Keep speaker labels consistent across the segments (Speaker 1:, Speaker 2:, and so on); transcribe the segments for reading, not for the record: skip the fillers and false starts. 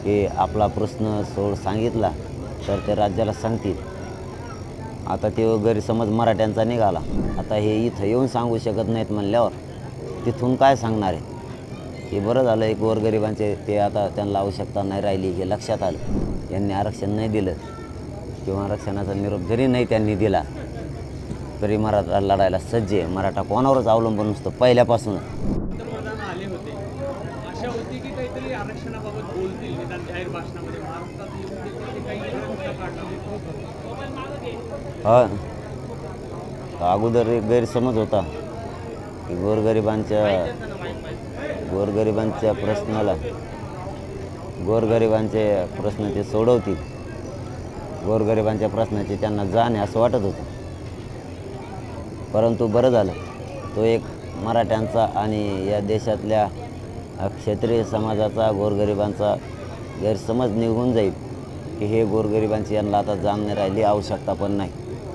Speaker 1: की आपला प्रश्न सांगितला तर ते राज्याला सांगतील. आता ते गैरसमज मराठ्यांचा निघाला. आता हे इथं येऊन सांगू शकत नाहीत म्हणल्यावर तिथून काय सांगणार आहे? हे बरं झालं एक गोरगरिबांचे ते आता त्यांना आवश्यकता नाही राहिली हे लक्षात आलं. यांनी आरक्षण नाही दिलं किंवा आरक्षणाचा निरोप जरी नाही त्यांनी दिला तरी मराठा लढायला सज्ज आहे. मराठा कोणावरच अवलंबून नसतो पहिल्यापासूनच.
Speaker 2: पंतप्रधान आले होते, आशा होती की काहीतरी आरक्षणाबाबत बोलतील निदान जाहीर भाषणामध्ये. महाराष्ट्रात येऊन देखील ते काही मुद्दा काढला.
Speaker 1: अगोदर एक गैरसमज होता की गोरगरिबांच्या प्रश्न ते सोडवतील. गोरगरिबांच्या प्रश्नाची त्यांना जाण आहे असं वाटत होतं. परंतु बरं झालं तो एक मराठ्यांचा आणि या देशातल्या क्षत्रिय समाजाचा गोरगरिबांचा गैरसमज निघून जाईल की हे गोरगरिबांची यांना आता जाण नाही राहिली, आवश्यकता पण नाही.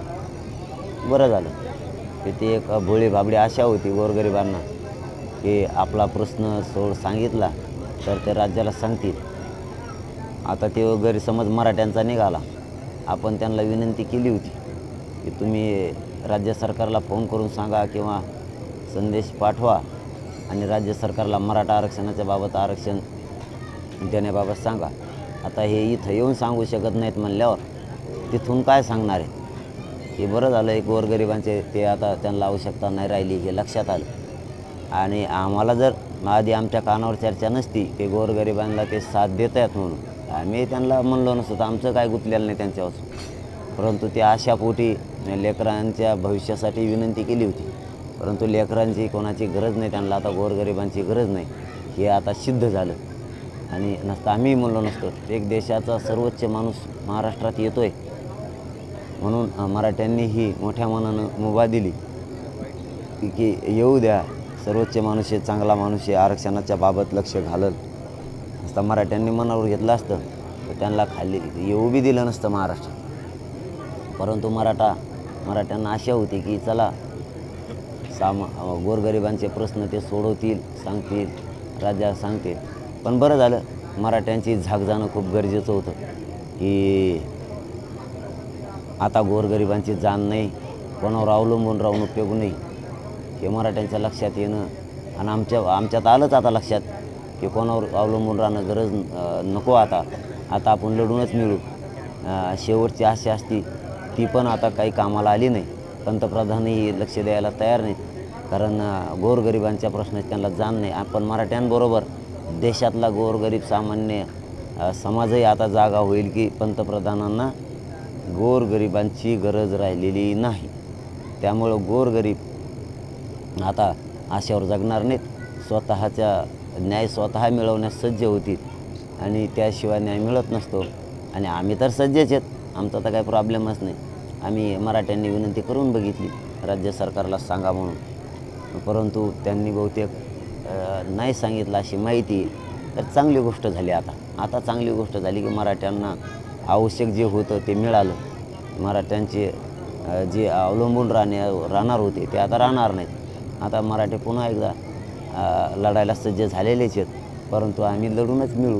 Speaker 1: बरं झालं की ती एक भोळी भाबडी आशा होती गोरगरिबांना की आपला प्रश्न सांगितला तर ते राज्याला सांगतील. आता ते गैरसमज मराठ्यांचा निघाला. आपण त्यांना विनंती केली होती की तुम्ही राज्य सरकारला फोन करून सांगा किंवा संदेश पाठवा आणि राज्य सरकारला मराठा आरक्षणाच्या बाबत आरक्षण देण्याबाबत सांगा. आता हे इथं येऊन सांगू शकत नाहीत म्हणल्यावर तिथून काय सांगणार आहे? हे बरं झालं एक गोरगरिबांचे ते आता त्यांना आवश्यकता नाही राहिली हे लक्षात आलं. आणि आम्हाला जर आधी आमच्या कानावर चर्चा नसती की गोरगरिबांना ते साथ देत आहेत म्हणून आम्ही त्यांना म्हणलो नसतो तर आमचं काय गुंतलेलं नाही त्यांच्यावर. परंतु त्या आशापोटी लेकरांच्या भविष्यासाठी विनंती केली होती. परंतु लेकरांची कोणाची गरज नाही, त्यांना आता गोरगरिबांची गरज नाही हे आता सिद्ध झालं. आणि नसतं आम्ही म्हणलो नसतो. एक देशाचा सर्वोच्च माणूस महाराष्ट्रात येतो आहे म्हणून मराठ्यांनी ही मोठ्या मनानं मुभा दिली की येऊ द्या, सर्वोच्च माणूस आहे, चांगला माणूस आहे, आरक्षणाच्या बाबत लक्ष घालल. नसता मराठ्यांनी मनावर घेतलं असतं तर त्यांना खाली येऊ बी दिलं नसतं महाराष्ट्रात. परंतु मराठ्यांना आशा होती की चला गोरगरिबांचे प्रश्न ते सोडवतील, सांगतील, राज्याला सांगतील. पण बरं झालं मराठ्यांची झाक जाणं खूप गरजेचं होतं की आता गोरगरिबांची जाण नाही, कोणावर अवलंबून राहून उपयोग नाही हे मराठ्यांच्या लक्षात येणं. आणि आमच्यात आलंच आता लक्षात की कोणावर अवलंबून राहणं गरज नको. आता आपण लढूनच मिळू. शेवटची आशा असती ती पण आता काही कामाला आली नाही. पंतप्रधानही लक्ष द्यायला तयार नाहीत कारण गोरगरिबांच्या प्रश्नाची त्यांना जाण नाही. आपण मराठ्यांबरोबर देशातला गोरगरीब सामान्य समाजही आता जागा होईल की पंतप्रधानांना गोरगरिबांची गरज राहिलेली नाही. त्यामुळं गोरगरीब आता आशेवर जगणार नाहीत. स्वतःचा न्याय स्वतः मिळवण्यास सज्ज होतील आणि त्याशिवाय न्याय मिळत नसतो. आणि आम्ही तर सज्जच आहेत, आमचा तर काही प्रॉब्लेमच नाही. आम्ही मराठ्यांनी विनंती करून बघितली राज्य सरकारला सांगा म्हणून, परंतु त्यांनी बहुतेक नाही सांगितलं अशी माहिती. तर चांगली गोष्ट झाली. आता चांगली गोष्ट झाली की मराठ्यांना आवश्यक जे होतं ते मिळालं. मराठ्यांचे जे अवलंबून राहणार होते ते आता राहणार नाहीत. आता मराठी पुन्हा एकदा लढायला सज्ज झालेलेच आहेत. परंतु आम्ही लढूनच मिळू.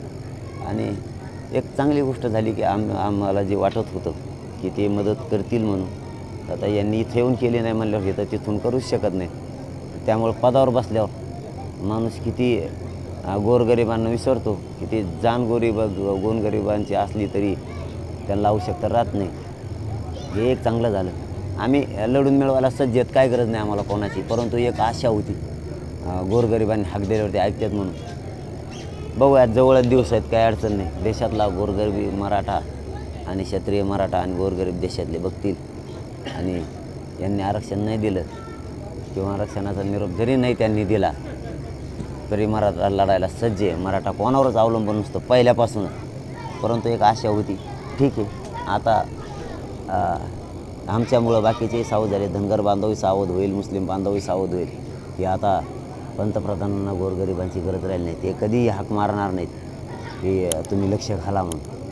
Speaker 1: आणि एक चांगली गोष्ट झाली की आम्हाला जे वाटत होतं की ते मदत करतील म्हणून, आता यांनी इथे येऊन केली नाही म्हणल्यावर हे तर तिथून करूच शकत नाही. त्यामुळं पदावर बसल्यावर माणूस किती गोरगरिबांना विसरतो. किती जाण गोरगरिबांची असली तरी त्यांना आवश्यकता राहत नाही. हे एक चांगलं झालं. आम्ही लढून मिळवायला सज्ज आहेत, काय गरज नाही आम्हाला कोणाची. परंतु एक आशा होती गोरगरिबांनी हाक दिल्यावरती ऐकतात म्हणून. बघूयात जवळच दिवस आहेत, काही अडचण नाही. देशातला गोरगरीब मराठा आणि क्षत्रिय मराठा आणि गोरगरीब देशातले बघतील. आणि यांनी आरक्षण नाही दिलं किंवा आरक्षणाचा निरोप जरी नाही त्यांनी दिला तरी मराठा लढायला सज्ज आहे. मराठा कोणावरच अवलंबून नसतो पहिल्यापासूनच. परंतु एक आशा होती, ठीक आहे आता आमच्यामुळं बाकीचेही सावध झाले. धनगर बांधवही सावध होईल, मुस्लिम बांधवही सावध होईल की आता पंतप्रधानांना गोरगरिबांची गरज राहिली नाही. ते कधीही हाक मारणार नाहीत की तुम्ही लक्ष घाला म्हणून.